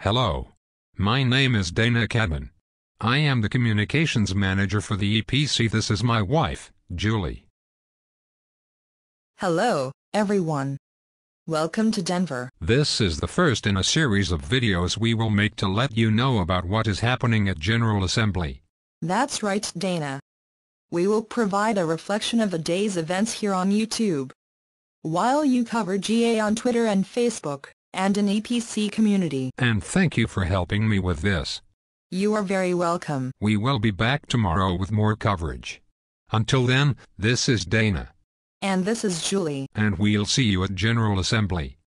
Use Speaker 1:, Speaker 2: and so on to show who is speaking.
Speaker 1: Hello. My name is Dana Cadman. I am the communications manager for the EPC. This is my wife, Julie.
Speaker 2: Hello, everyone. Welcome to Denver.
Speaker 1: This is the first in a series of videos we will make to let you know about what is happening at General Assembly.
Speaker 2: That's right, Dana. We will provide a reflection of the day's events here on YouTube, while you cover GA on Twitter and Facebook, and an EPC community.
Speaker 1: And thank you for helping me with this.
Speaker 2: You are very welcome.
Speaker 1: We will be back tomorrow with more coverage. Until then, this is Dana.
Speaker 2: And this is Julie.
Speaker 1: And we'll see you at General Assembly.